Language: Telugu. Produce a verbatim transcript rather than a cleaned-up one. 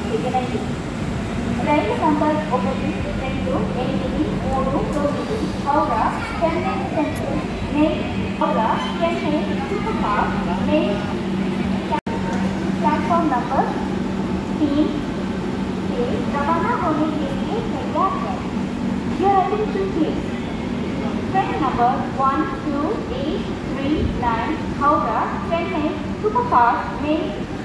వినండి. రైలు నంబర్ ఒకటి రెండు ఎనిమిది మూడు తొమ్మిది Howrah Chennai Central mail Howrah Chennai superfast mail platform number तीन से रवाना होने के लिए तैयार है. Your attention please. Train number one two eight three nine Howrah Chennai Superfast Mail